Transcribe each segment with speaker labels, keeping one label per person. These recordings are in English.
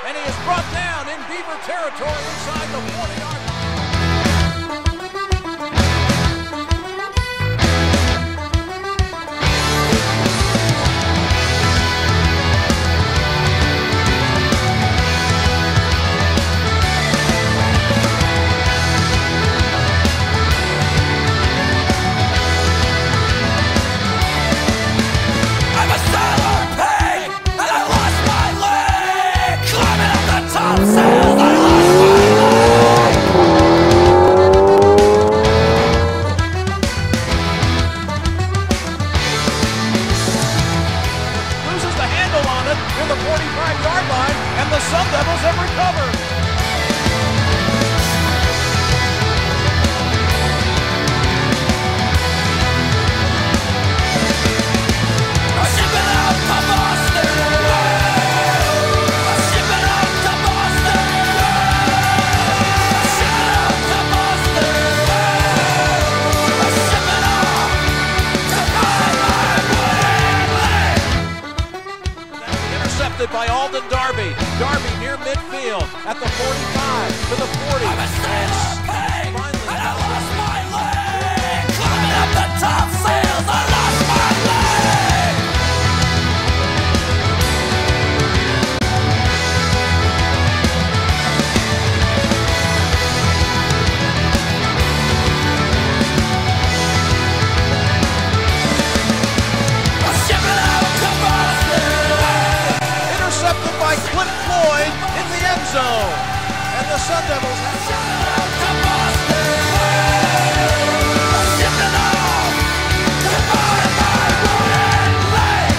Speaker 1: and he is brought down in Beaver territory inside the 40-yard line. The 45-yard line, and the Sun Devils have recovered. Ship it out to Boston! Ship it out to Boston! Ship it out to Boston! Ship it out to intercepted by Alden Darby. Darby near midfield at the 45 to the 40. I'm a sailor, and I lost my leg. Climbing up the top sails, I lost my leg. I'm shipping out to Boston. Intercepted by Clint Floyd in the end zone. And the Sun Devils have shot it out to Boston. Shipping out to find my wooden leg.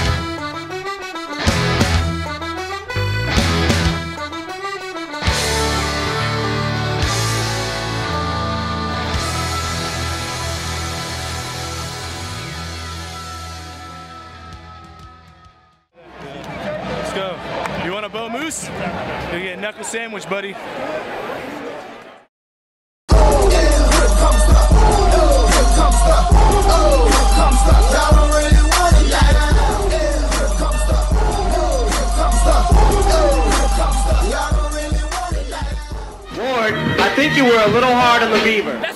Speaker 2: Let's go. You want a bow moose? You get a knuckle sandwich, buddy.
Speaker 3: Ward, I think you were a little hard on the Beaver.